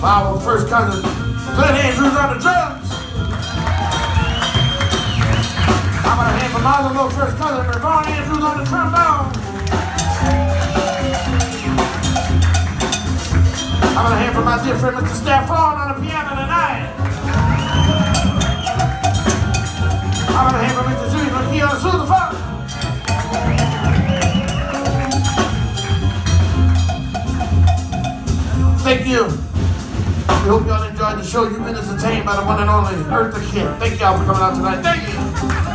Our first cousin, Glenn Andrews on the drums. How about a hand for my little first cousin, Ravon Andrews on the trombone. How about a hand for my dear friend, Mr. Stafford on the piano tonight. How about a hand for Mr. Julius McKee on the sousaphone. Thank you. We hope y'all enjoyed the show. You've been entertained by the one and only Eartha Kitt. Thank y'all for coming out tonight. Thank you.